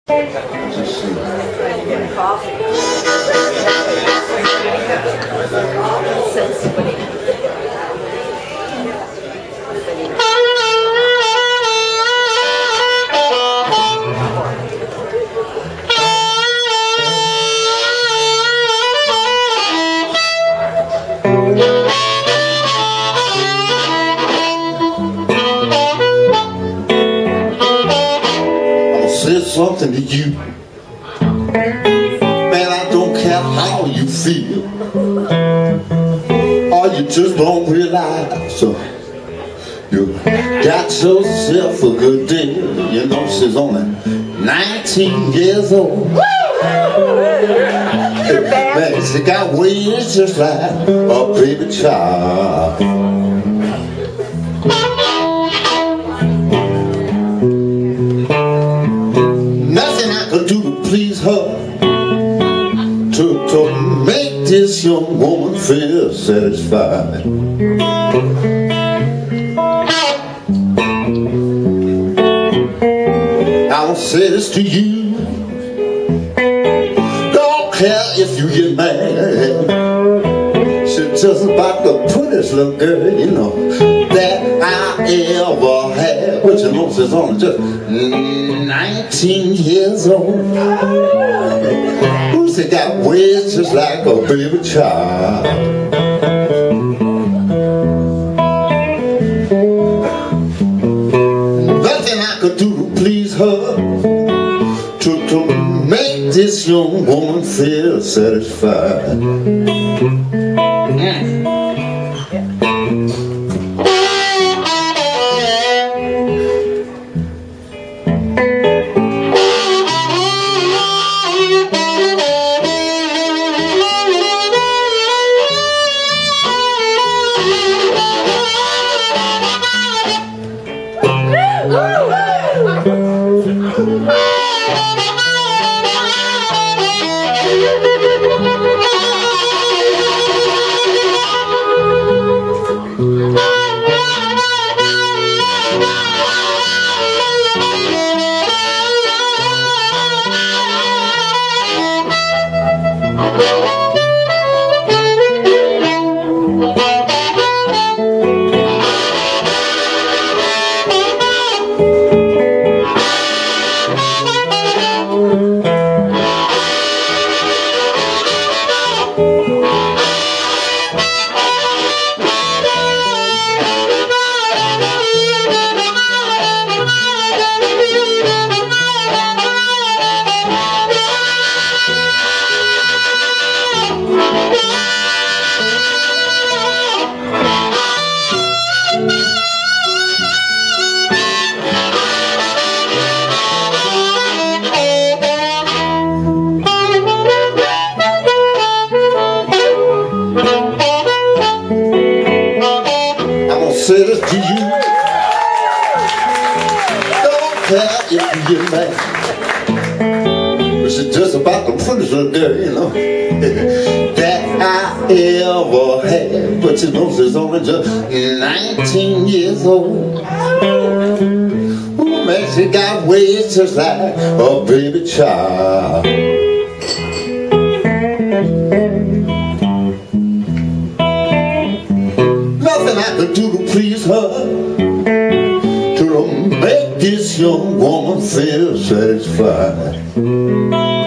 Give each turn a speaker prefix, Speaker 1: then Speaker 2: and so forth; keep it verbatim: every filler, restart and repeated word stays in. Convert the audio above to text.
Speaker 1: Just see. Said something to you, man, I don't care how you feel, or you just don't realize, so you got yourself a good deal. You know she's only nineteen years old. Man, she got ways just like a baby child. Do to please her, to, to make this young woman feel satisfied. I'll say this to you, don't care if you get mad, she's just about the prettiest little girl, you know, that I ever had. But you know she's only just nineteen years old. She got ways just like a baby child. Nothing I could do to please her, to, to make this young woman feel satisfied. Mm. Say this to you, don't care if you get mad, but she's just about the prettiest little girl, you know, that I ever had. But you know she's only just nineteen years old. Ooh, man, she got ways just like a baby child. Nothing I could do to please her, to make this young woman feel satisfied.